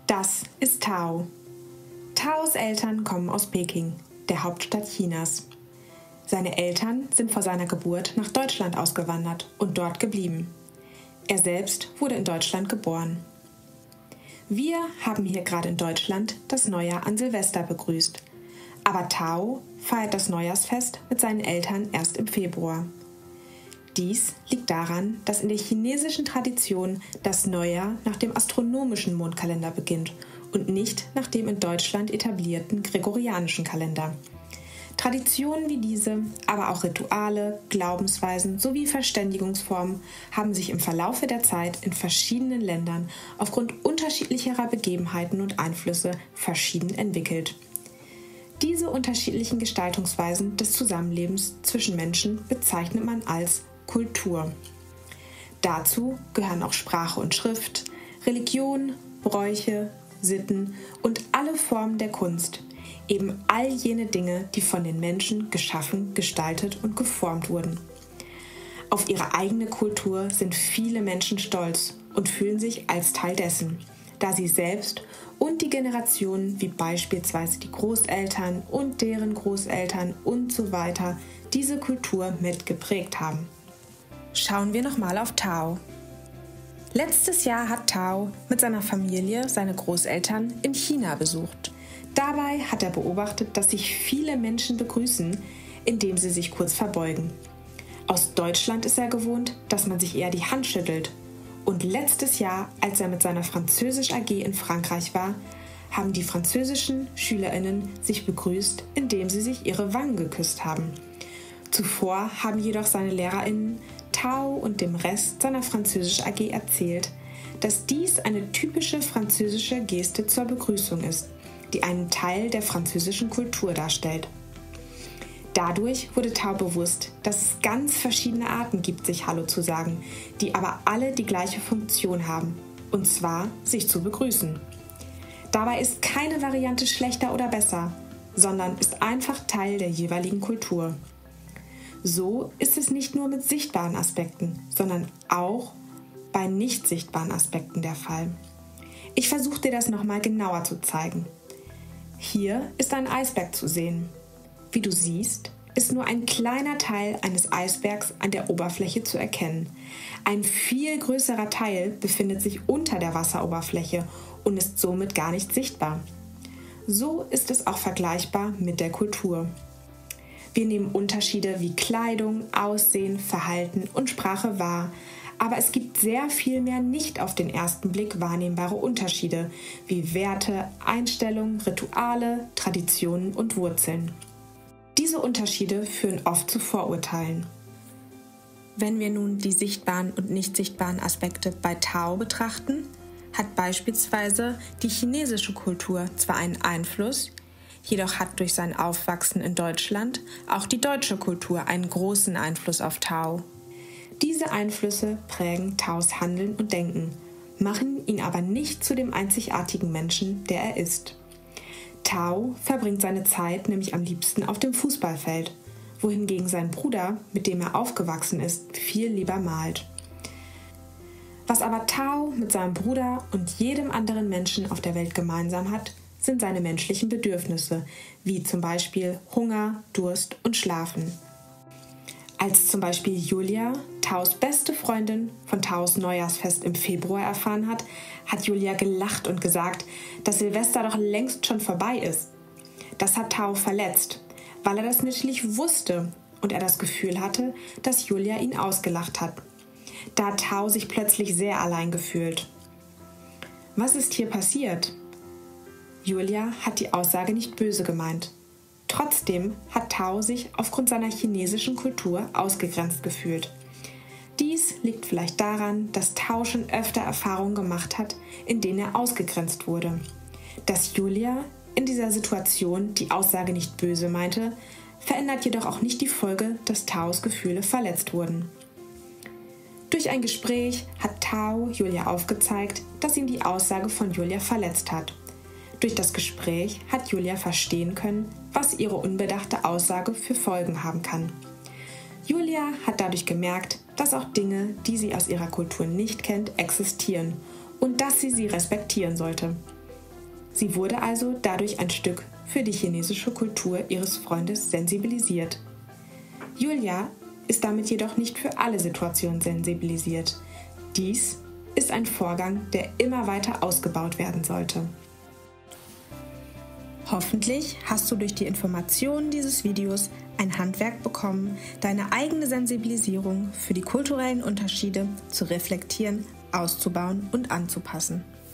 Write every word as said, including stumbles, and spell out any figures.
Das ist Tao. Taos Eltern kommen aus Peking, der Hauptstadt Chinas. Seine Eltern sind vor seiner Geburt nach Deutschland ausgewandert und dort geblieben. Er selbst wurde in Deutschland geboren. Wir haben hier gerade in Deutschland das Neujahr an Silvester begrüßt. Aber Tao feiert das Neujahrsfest mit seinen Eltern erst im Februar. Dies liegt daran, dass in der chinesischen Tradition das Neujahr nach dem astronomischen Mondkalender beginnt und nicht nach dem in Deutschland etablierten gregorianischen Kalender. Traditionen wie diese, aber auch Rituale, Glaubensweisen sowie Verständigungsformen haben sich im Verlaufe der Zeit in verschiedenen Ländern aufgrund unterschiedlicherer Begebenheiten und Einflüsse verschieden entwickelt. Diese unterschiedlichen Gestaltungsweisen des Zusammenlebens zwischen Menschen bezeichnet man als Kultur. Dazu gehören auch Sprache und Schrift, Religion, Bräuche, Sitten und alle Formen der Kunst, eben all jene Dinge, die von den Menschen geschaffen, gestaltet und geformt wurden. Auf ihre eigene Kultur sind viele Menschen stolz und fühlen sich als Teil dessen, da sie selbst und die Generationen wie beispielsweise die Großeltern und deren Großeltern und so weiter diese Kultur mitgeprägt haben. Schauen wir nochmal auf Tao. Letztes Jahr hat Tao mit seiner Familie seine Großeltern in China besucht. Dabei hat er beobachtet, dass sich viele Menschen begrüßen, indem sie sich kurz verbeugen. Aus Deutschland ist er gewohnt, dass man sich eher die Hand schüttelt. Und letztes Jahr, als er mit seiner Französisch-A G in Frankreich war, haben die französischen SchülerInnen sich begrüßt, indem sie sich ihre Wangen geküsst haben. Zuvor haben jedoch seine LehrerInnen Tao und dem Rest seiner Französisch-A G erzählt, dass dies eine typische französische Geste zur Begrüßung ist, die einen Teil der französischen Kultur darstellt. Dadurch wurde Tao bewusst, dass es ganz verschiedene Arten gibt, sich Hallo zu sagen, die aber alle die gleiche Funktion haben, und zwar sich zu begrüßen. Dabei ist keine Variante schlechter oder besser, sondern ist einfach Teil der jeweiligen Kultur. So ist es nicht nur mit sichtbaren Aspekten, sondern auch bei nicht sichtbaren Aspekten der Fall. Ich versuche dir das nochmal genauer zu zeigen. Hier ist ein Eisberg zu sehen. Wie du siehst, ist nur ein kleiner Teil eines Eisbergs an der Oberfläche zu erkennen. Ein viel größerer Teil befindet sich unter der Wasseroberfläche und ist somit gar nicht sichtbar. So ist es auch vergleichbar mit der Kultur. Wir nehmen Unterschiede wie Kleidung, Aussehen, Verhalten und Sprache wahr, aber es gibt sehr viel mehr nicht auf den ersten Blick wahrnehmbare Unterschiede, wie Werte, Einstellungen, Rituale, Traditionen und Wurzeln. Diese Unterschiede führen oft zu Vorurteilen. Wenn wir nun die sichtbaren und nicht sichtbaren Aspekte bei Tao betrachten, hat beispielsweise die chinesische Kultur zwar einen Einfluss, jedoch hat durch sein Aufwachsen in Deutschland auch die deutsche Kultur einen großen Einfluss auf Tao. Diese Einflüsse prägen Taos Handeln und Denken, machen ihn aber nicht zu dem einzigartigen Menschen, der er ist. Tao verbringt seine Zeit nämlich am liebsten auf dem Fußballfeld, wohingegen sein Bruder, mit dem er aufgewachsen ist, viel lieber malt. Was aber Tao mit seinem Bruder und jedem anderen Menschen auf der Welt gemeinsam hat, sind seine menschlichen Bedürfnisse, wie zum Beispiel Hunger, Durst und Schlafen. Als zum Beispiel Julia, Taos beste Freundin, von Taos Neujahrsfest im Februar erfahren hat, hat Julia gelacht und gesagt, dass Silvester doch längst schon vorbei ist. Das hat Tao verletzt, weil er das natürlich wusste und er das Gefühl hatte, dass Julia ihn ausgelacht hat. Da hat Tao sich plötzlich sehr allein gefühlt. Was ist hier passiert? Julia hat die Aussage nicht böse gemeint. Trotzdem hat Tao sich aufgrund seiner chinesischen Kultur ausgegrenzt gefühlt. Dies liegt vielleicht daran, dass Tao schon öfter Erfahrungen gemacht hat, in denen er ausgegrenzt wurde. Dass Julia in dieser Situation die Aussage nicht böse meinte, verändert jedoch auch nicht die Folge, dass Taos Gefühle verletzt wurden. Durch ein Gespräch hat Tao Julia aufgezeigt, dass ihn die Aussage von Julia verletzt hat. Durch das Gespräch hat Julia verstehen können, was ihre unbedachte Aussage für Folgen haben kann. Julia hat dadurch gemerkt, dass auch Dinge, die sie aus ihrer Kultur nicht kennt, existieren und dass sie sie respektieren sollte. Sie wurde also dadurch ein Stück für die chinesische Kultur ihres Freundes sensibilisiert. Julia ist damit jedoch nicht für alle Situationen sensibilisiert. Dies ist ein Vorgang, der immer weiter ausgebaut werden sollte. Hoffentlich hast du durch die Informationen dieses Videos ein Handwerk bekommen, deine eigene Sensibilisierung für die kulturellen Unterschiede zu reflektieren, auszubauen und anzupassen.